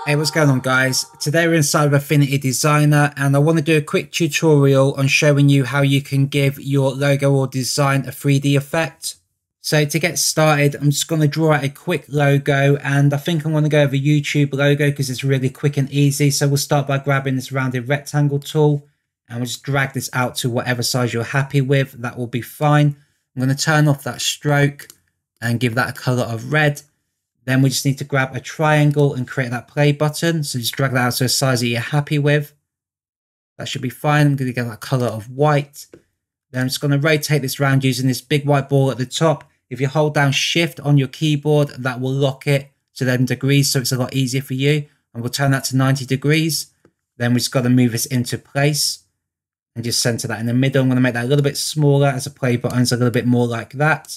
Hey, what's going on guys? Today we're inside of Affinity Designer and I want to do a quick tutorial on showing you how you can give your logo or design a 3D effect. So to get started, I'm just going to draw out a quick logo and I think I'm going to go over YouTube logo because it's really quick and easy. So we'll start by grabbing this rounded rectangle tool and we'll just drag this out to whatever size you're happy with. That will be fine. I'm going to turn off that stroke and give that a color of red. Then we just need to grab a triangle and create that play button. So just drag that out to a size that you're happy with. That should be fine. I'm going to get that color of white. Then I'm just going to rotate this around using this big white ball at the top. If you hold down shift on your keyboard, that will lock it to them degrees. So it's a lot easier for you. And we'll turn that to 90 degrees. Then we just got to move this into place and just center that in the middle. I'm going to make that a little bit smaller as a play button. So a little bit more like that.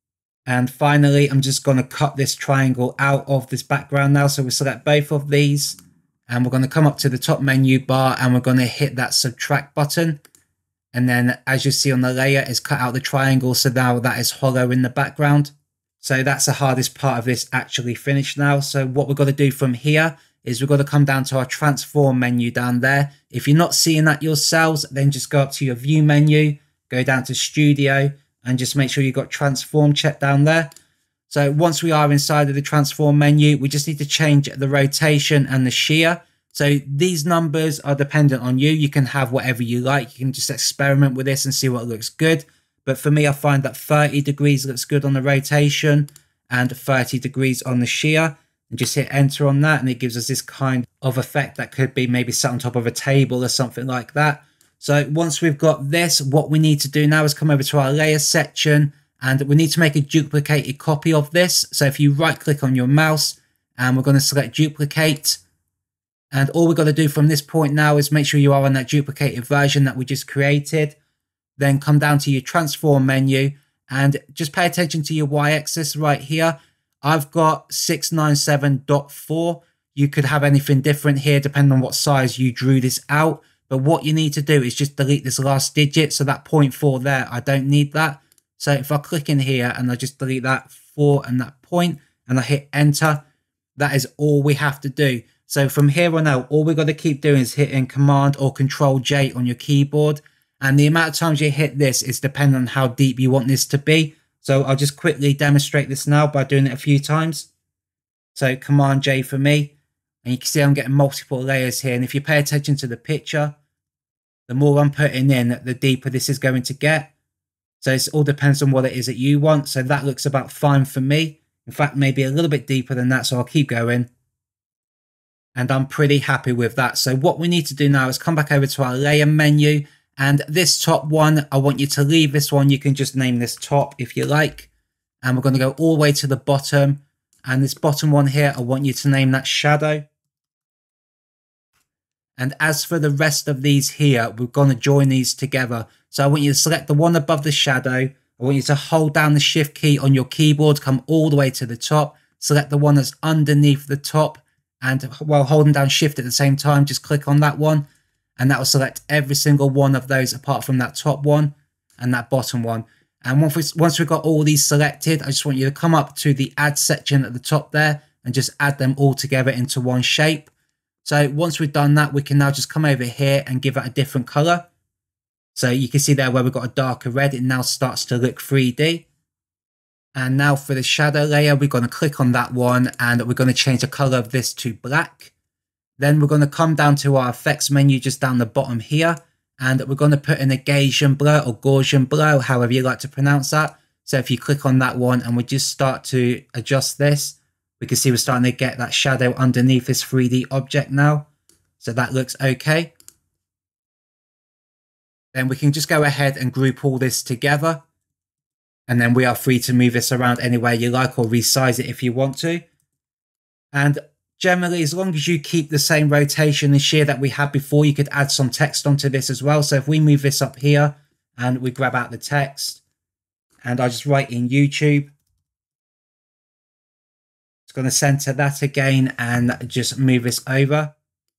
And finally, I'm just going to cut this triangle out of this background now. So we select both of these and we're going to come up to the top menu bar and we're going to hit that subtract button. And then as you see on the layer, it's cut out the triangle. So now that is hollow in the background. So that's the hardest part of this actually finished now. So what we're going to do from here is we're going to come down to our transform menu down there. If you're not seeing that yourselves, then just go up to your view menu, go down to studio, and just make sure you've got transform checked down there. So once we are inside of the transform menu, we just need to change the rotation and the shear. So these numbers are dependent on you. You can have whatever you like. You can just experiment with this and see what looks good. But for me, I find that 30 degrees looks good on the rotation and 30 degrees on the shear. And just hit enter on that and it gives us this kind of effect that could be maybe sat on top of a table or something like that. So once we've got this, what we need to do now is come over to our layer section and we need to make a duplicated copy of this. So if you right click on your mouse and we're going to select duplicate, and all we've got to do from this point now is make sure you are on that duplicated version that we just created. Then come down to your transform menu and just pay attention to your y-axis right here. I've got 697.4. You could have anything different here depending on what size you drew this out. But what you need to do is just delete this last digit. So that 0.4 there, I don't need that. So if I click in here and I just delete that 4 and that point and I hit enter, that is all we have to do. So from here on out, all we've got to keep doing is hitting Command or Control J on your keyboard. And the amount of times you hit this is dependent on how deep you want this to be. So I'll just quickly demonstrate this now by doing it a few times. So Command J for me. And you can see I'm getting multiple layers here. And if you pay attention to the picture, the more I'm putting in, the deeper this is going to get. So it all depends on what it is that you want. So that looks about fine for me. In fact, maybe a little bit deeper than that. So I'll keep going. And I'm pretty happy with that. So what we need to do now is come back over to our layer menu. And this top one, I want you to leave this one. You can just name this top if you like. And we're going to go all the way to the bottom. And this bottom one here, I want you to name that shadow. And as for the rest of these here, we're going to join these together. So I want you to select the one above the shadow. I want you to hold down the shift key on your keyboard, come all the way to the top. Select the one that's underneath the top. And while holding down shift at the same time, just click on that one. And that will select every single one of those apart from that top one and that bottom one. And once we've got all these selected, I just want you to come up to the add section at the top there and just add them all together into one shape. So once we've done that, we can now just come over here and give it a different color. So you can see there where we've got a darker red, it now starts to look 3D. And now for the shadow layer, we're going to click on that one and we're going to change the color of this to black. Then we're going to come down to our effects menu just down the bottom here. And we're going to put in a Gaussian blur or Gaussian blur, however you like to pronounce that. So if you click on that one and we just start to adjust this, we can see we're starting to get that shadow underneath this 3D object now. So that looks okay. Then we can just go ahead and group all this together. And then we are free to move this around anywhere you like or resize it if you want to. And generally, as long as you keep the same rotation and shear that we had before, you could add some text onto this as well. So if we move this up here and we grab out the text and I just write in YouTube, going to center that again and just move this over.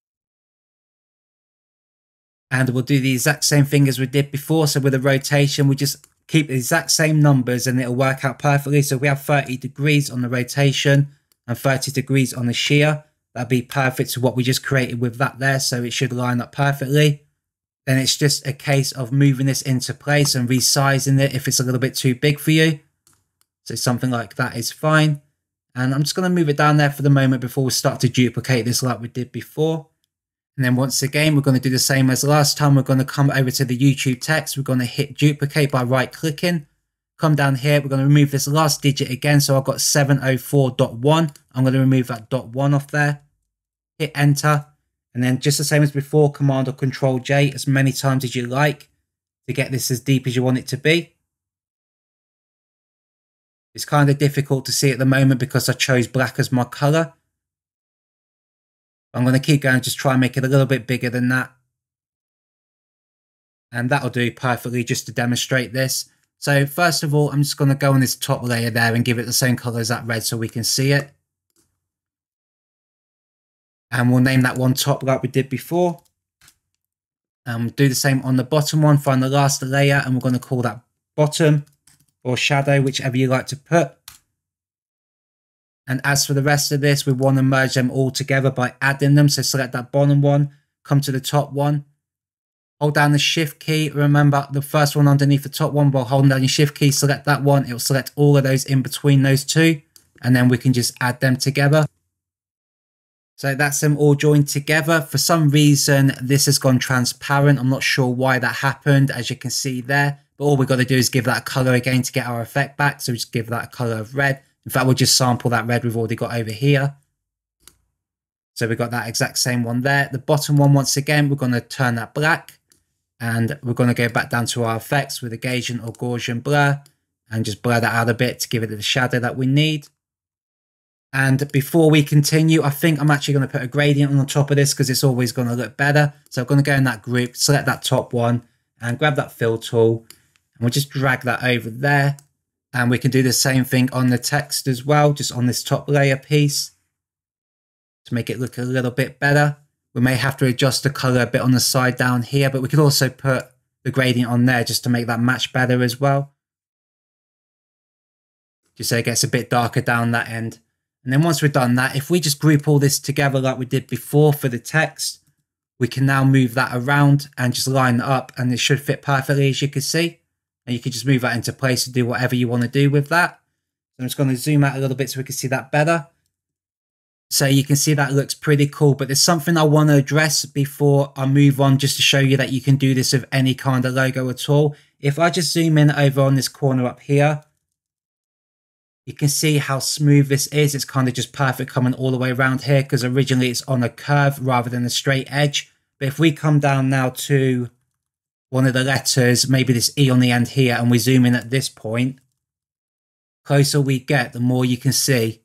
And we'll do the exact same thing as we did before. So with the rotation, we just keep the exact same numbers and it'll work out perfectly. So we have 30 degrees on the rotation and 30 degrees on the shear. That'd be perfect to what we just created with that there. So it should line up perfectly. Then it's just a case of moving this into place and resizing it if it's a little bit too big for you. So something like that is fine. And I'm just going to move it down there for the moment before we start to duplicate this like we did before. And then once again, we're going to do the same as last time. We're going to come over to the YouTube text. We're going to hit duplicate by right clicking. Come down here. We're going to remove this last digit again. So I've got 704.1. I'm going to remove that .1 off there. Hit enter. And then just the same as before, Command or Control J as many times as you like to get this as deep as you want it to be. It's kind of difficult to see at the moment because I chose black as my color. I'm going to keep going, just try and make it a little bit bigger than that. And that'll do perfectly just to demonstrate this. So first of all, I'm just going to go on this top layer there and give it the same color as that red so we can see it. And we'll name that one top like we did before. And do the same on the bottom one, find the last layer, and we're going to call that bottom or shadow, whichever you like to put. And as for the rest of this, we want to merge them all together by adding them. So select that bottom one, come to the top one, hold down the shift key. Remember the first one underneath the top one, while holding down your shift key, select that one. It will select all of those in between those two. And then we can just add them together. So that's them all joined together. For some reason, this has gone transparent. I'm not sure why that happened, as you can see there. But all we've got to do is give that a color again to get our effect back. So we just give that a color of red. In fact, we'll just sample that red we've already got over here. So we've got that exact same one there. The bottom one, once again, we're going to turn that black. And we're going to go back down to our effects with a Gaussian or Gaussian blur. And just blur that out a bit to give it the shadow that we need. And before we continue, I think I'm actually going to put a gradient on the top of this because it's always going to look better. So I'm going to go in that group, select that top one and grab that fill tool. And we'll just drag that over there. And we can do the same thing on the text as well, just on this top layer piece to make it look a little bit better. We may have to adjust the color a bit on the side down here, but we could also put the gradient on there just to make that match better as well. Just so it gets a bit darker down that end. And then once we've done that, if we just group all this together like we did before for the text, we can now move that around and just line it up and it should fit perfectly, as you can see. And you can just move that into place and do whatever you want to do with that. So I'm just going to zoom out a little bit so we can see that better. So you can see that looks pretty cool, but there's something I want to address before I move on, just to show you that you can do this with any kind of logo at all. If I just zoom in over on this corner up here, you can see how smooth this is. It's kind of just perfect coming all the way around here because originally it's on a curve rather than a straight edge. But if we come down now to one of the letters, maybe this E on the end here, and we zoom in at this point, closer we get, the more you can see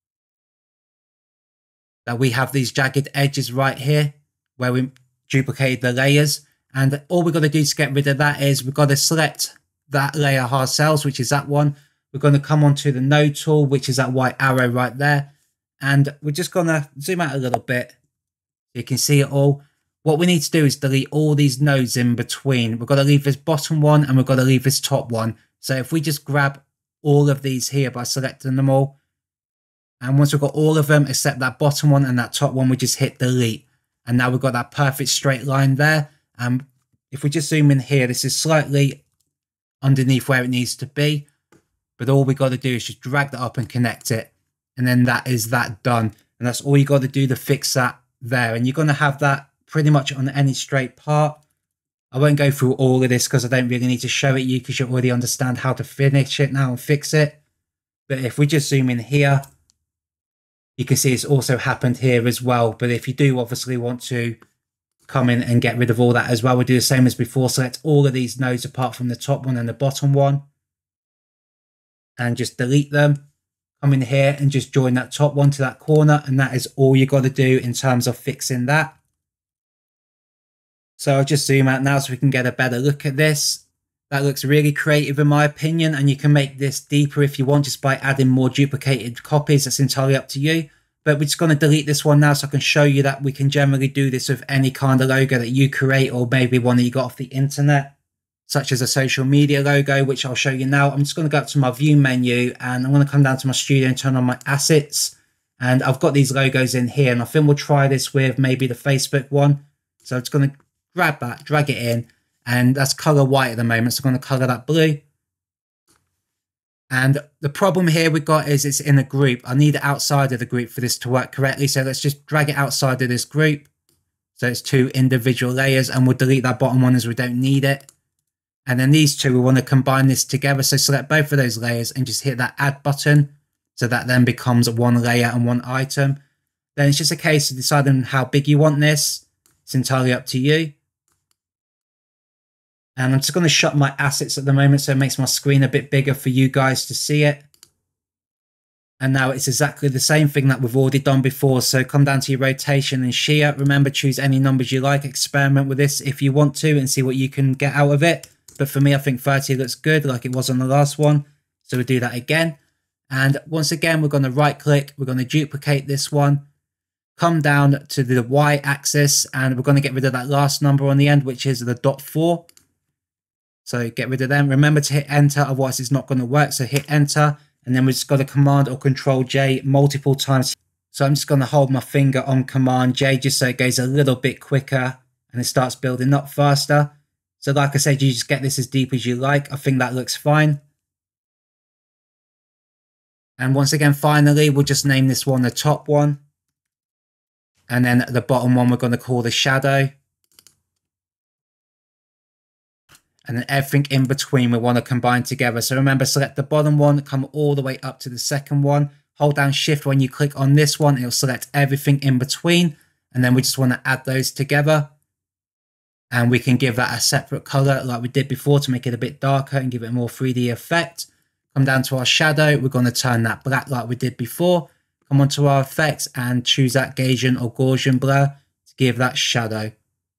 that we have these jagged edges right here where we duplicated the layers. And all we've got to do to get rid of that is we've got to select that layer ourselves, which is that one. We're going to come onto the node tool, which is that white arrow right there. And we're just going to zoom out a little bit so you can see it all. What we need to do is delete all these nodes in between. We've got to leave this bottom one and we've got to leave this top one. So if we just grab all of these here by selecting them all, and once we've got all of them except that bottom one and that top one, we just hit delete. And now we've got that perfect straight line there. If we just zoom in here, this is slightly underneath where it needs to be. But all we got to do is just drag that up and connect it. And then that is that done. And that's all you got to do to fix that there. And you're going to have that pretty much on any straight part. I won't go through all of this because I don't really need to show it you because you already understand how to finish it now and fix it. But if we just zoom in here, you can see it's also happened here as well. But if you do obviously want to come in and get rid of all that as well, we'll do the same as before. Select all of these nodes apart from the top one and the bottom one. And just delete them. Come in here and just join that top one to that corner. And that is all you got to do in terms of fixing that. So I'll just zoom out now so we can get a better look at this. That looks really creative in my opinion. And you can make this deeper if you want just by adding more duplicated copies. That's entirely up to you. But we're just going to delete this one now so I can show you that we can generally do this with any kind of logo that you create or maybe one that you got off the internet, such as a social media logo, which I'll show you now. I'm just going to go up to my view menu and I'm going to come down to my studio and turn on my assets. And I've got these logos in here, and I think we'll try this with maybe the Facebook one. So I'm just going to grab that, drag it in, and that's color white at the moment. So I'm going to color that blue. And the problem here we've got is it's in a group. I need it outside of the group for this to work correctly. So let's just drag it outside of this group. So it's 2 individual layers, and we'll delete that bottom one as we don't need it. And then these two, we want to combine this together. So select both of those layers and just hit that add button. So that then becomes one layer and one item. Then it's just a case of deciding how big you want this. It's entirely up to you. And I'm just going to shut my assets at the moment so it makes my screen a bit bigger for you guys to see it. And now it's exactly the same thing that we've already done before. So come down to your rotation and shear. Remember, choose any numbers you like. Experiment with this if you want to and see what you can get out of it. But for me, I think 30 looks good like it was on the last one. So we'll do that again. And once again, we're going to right click. We're going to duplicate this one. Come down to the Y axis and we're going to get rid of that last number on the end, which is the .4. So get rid of them. Remember to hit enter, otherwise it's not going to work. So hit enter, and then we just got to Command or Control J multiple times. So I'm just going to hold my finger on Command J just so it goes a little bit quicker and it starts building up faster. So like I said, you just get this as deep as you like. I think that looks fine. And once again, finally, we'll just name this one the top one. And then the bottom one, we're going to call the shadow. And then everything in between we want to combine together. So remember, select the bottom one, come all the way up to the second one. Hold down Shift when you click on this one. It'll select everything in between. And then we just want to add those together. And we can give that a separate color like we did before to make it a bit darker and give it a more 3D effect. Come down to our shadow. We're going to turn that black like we did before. Come onto our effects and choose that Gaussian or Gaussian blur to give that shadow.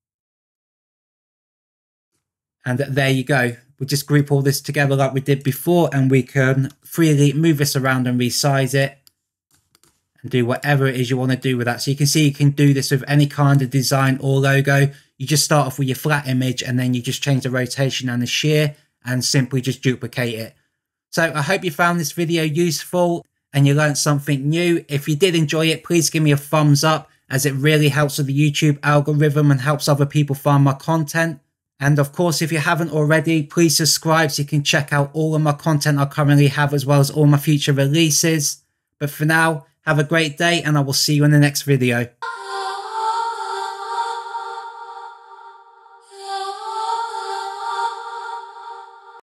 And there you go. We just group all this together like we did before, and we can freely move this around and resize it and do whatever it is you want to do with that. So you can see you can do this with any kind of design or logo. You just start off with your flat image and then you just change the rotation and the shear and simply just duplicate it. So I hope you found this video useful and you learned something new. If you did enjoy it, please give me a thumbs up, as it really helps with the YouTube algorithm and helps other people find my content. And of course, if you haven't already, please subscribe so you can check out all of my content I currently have, as well as all my future releases. But for now, have a great day and I will see you in the next video.